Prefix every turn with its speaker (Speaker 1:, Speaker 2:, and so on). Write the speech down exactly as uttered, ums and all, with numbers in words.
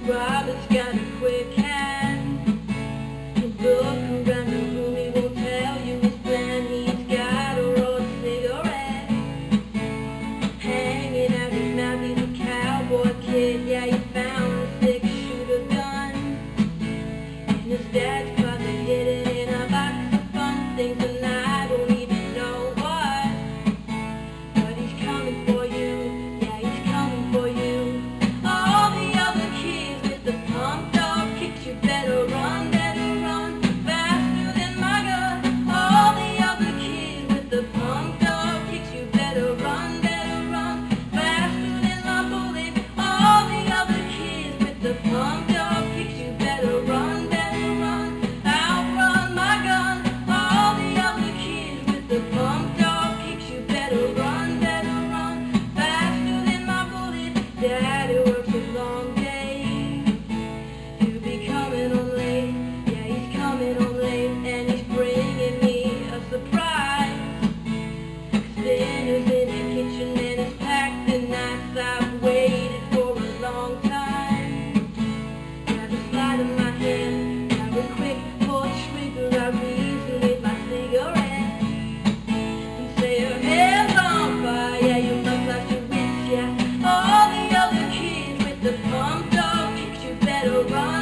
Speaker 1: Robin's got a quick hand. He'll look around the room, he won't tell you his plan. He's got a rolled cigarette hanging out his mouth. He's a cowboy kid, yeah, he found a six-shooter gun in his dad's closet, hidden in a box of fun things, and I don't even know what. But he's coming for you, yeah, he's coming for you. All the other kids with the pumped up kicks, you better run, better run, faster than my gun. All the other kids with the pumped up kicks, you better run, better run, faster than my bullet. All the other kids with the pumped up kicks, you better run, better run, outrun my gun. All the other kids with the pumped up kicks, you better run, better run, faster than my bullet. Daddy works a long day, he'll be coming home late, yeah, he's coming home late, and he's bringing me a surprise. Dinner's in the kitchen and it's packed and nice. I've waited for a long time. Got a slide in my hand, got a quick pull trigger. I reason with my cigarette and say her hair's on fire, yeah, you must like your wits, yeah. All the other kids with the pumped up kicks, you better run.